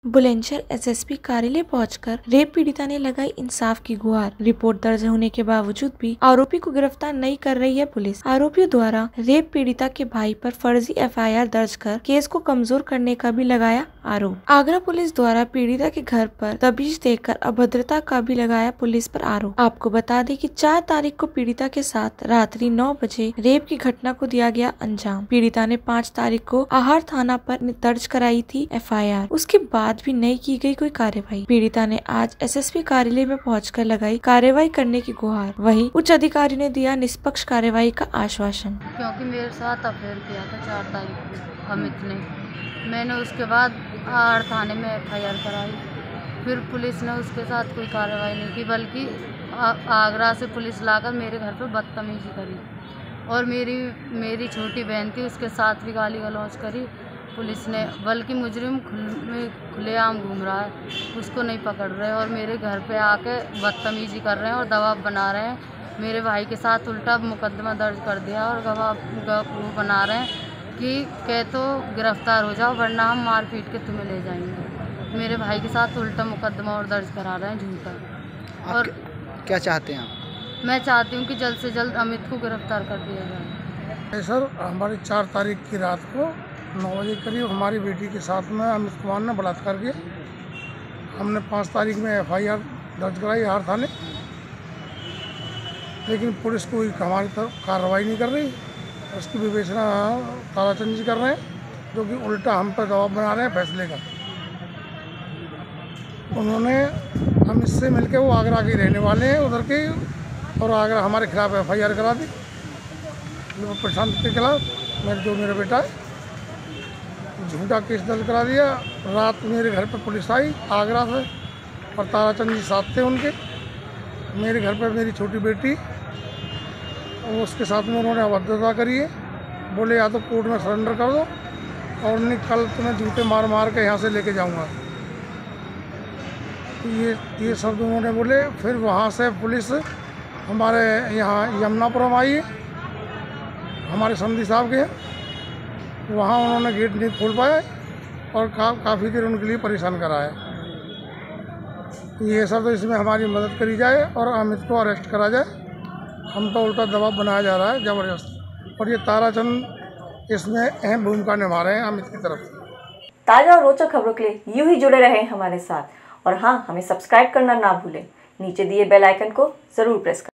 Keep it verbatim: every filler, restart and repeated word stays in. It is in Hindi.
बुलंदशहर एसएसपी कार्यालय पहुंचकर रेप पीड़िता ने लगाई इंसाफ की गुहार। रिपोर्ट दर्ज होने के बावजूद भी आरोपी को गिरफ्तार नहीं कर रही है पुलिस। आरोपियों द्वारा रेप पीड़िता के भाई पर फर्जी एफआईआर दर्ज कर केस को कमजोर करने का भी लगाया आरोप। आगरा पुलिस द्वारा पीड़िता के घर पर तबीज देकर अभद्रता का भी लगाया पुलिस पर आरोप। आपको बता दें कि चार तारीख को पीड़िता के साथ रात्रि नौ बजे रेप की घटना को दिया गया अंजाम। पीड़िता ने पाँच तारीख को आहार थाना पर दर्ज कराई थी एफआईआर। उसके बाद भी नहीं की गई कोई कार्यवाही। पीड़िता ने आज एसएसपी कार्यालय में पहुंचकर लगाई कार्यवाही करने की गुहार। वहीं उच्च अधिकारी ने दिया निष्पक्ष कार्यवाही का आश्वासन। क्योंकि मेरे साथ अफेयर किया था चार तारीख को अमित ने, मैंने उसके बाद आहार थाने में एफआईआर कराई। फिर पुलिस ने उसके साथ कोई कार्रवाई नहीं की, बल्कि आगरा से पुलिस लाकर मेरे घर पर बदतमीजी करी और मेरी मेरी छोटी बहन थी, उसके साथ भी गाली गलौज करी पुलिस ने। बल्कि मुजरिम खुल में खुलेआम घूम रहा है, उसको नहीं पकड़ रहे और मेरे घर पे आके बदतमीजी कर रहे हैं और दबाव बना रहे हैं। मेरे भाई के साथ उल्टा मुकदमा दर्ज कर दिया और गवाह वो बना रहे हैं कि कह तो गिरफ्तार हो जाओ वरना हम मार पीट के तुम्हें ले जाएंगे। मेरे भाई के साथ उल्टा मुकदमा और दर्ज करा रहे हैं झूठा। और क्या चाहते हैं आप? मैं चाहती हूँ कि जल्द से जल्द अमित को गिरफ्तार कर दिया जाए। सर, हमारी चार तारीख की रात को नौ बजे करीब हमारी बेटी के साथ में अमित कुमार ने बलात्कार किया। हमने पाँच तारीख में एफआईआर दर्ज कराई आहार थाने, लेकिन पुलिस कोई हमारी तरफ कार्रवाई नहीं कर रही। उसकी विवेचना ताराचंद जी कर रहे हैं, जो कि उल्टा हम पर दबाव बना रहे हैं फैसले का। उन्होंने हम इससे मिलकर, वो आगरा के रहने वाले हैं उधर के, और आगरा हमारे खिलाफ एफआईआर करा दी प्रशांत के खिलाफ, मेरे जो मेरा बेटा है, झूठा केस दर्ज करा दिया। रात मेरे घर पर पुलिस आई आगरा से और ताराचंद जी साथ थे उनके। मेरे घर पर मेरी छोटी बेटी, उसके साथ में उन्होंने अभद्रता करी है। बोले या तो कोर्ट में सरेंडर कर दो और नहीं कल तुम्हें जूते मार मार के यहाँ से लेके जाऊँगा, तो ये ये शब्द उन्होंने बोले। फिर वहाँ से पुलिस हमारे यहाँ यमुनापुरम आई है, हमारे संधि साहब के हैं। वहाँ उन्होंने गेट नहीं खोल पाया और का, काफ़ी देर उनके लिए परेशान कराया। ये सब तो इसमें हमारी मदद करी जाए और अमित को अरेस्ट करा जाए। हम तो उल्टा दबाव बनाया जा रहा है ज़बरदस्त, और ये ताराचंद इसमें अहम भूमिका निभा रहे हैं अमित की तरफ से। ताज़ा और रोचक खबरों के लिए यूं ही जुड़े रहें हमारे साथ, और हाँ, हमें सब्सक्राइब करना ना भूलें। नीचे दिए बेल आइकन को ज़रूर प्रेस करें।